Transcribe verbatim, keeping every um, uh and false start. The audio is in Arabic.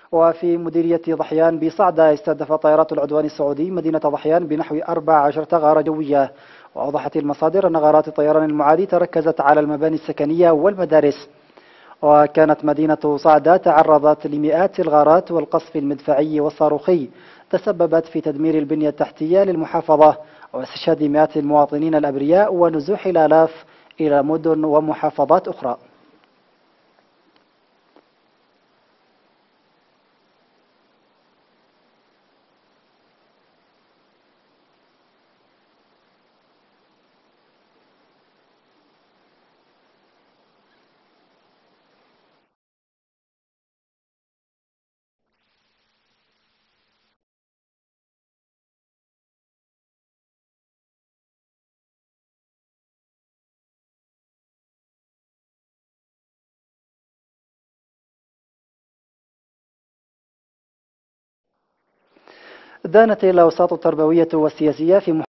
وفي مديرية ضحيان بصعدة استهدف طائرات العدوان السعودي مدينة ضحيان بنحو أربع عشرة غارة جوية. وأوضحت المصادر أن غارات الطيران المعادي تركزت على المباني السكنية والمدارس. وكانت مدينة صعدة تعرضت لمئات الغارات والقصف المدفعي والصاروخي تسببت في تدمير البنية التحتية للمحافظة واستشهاد مئات المواطنين الأبرياء ونزوح الآلاف إلى مدن ومحافظات أخرى. دانت الأوساط التربوية والسياسية في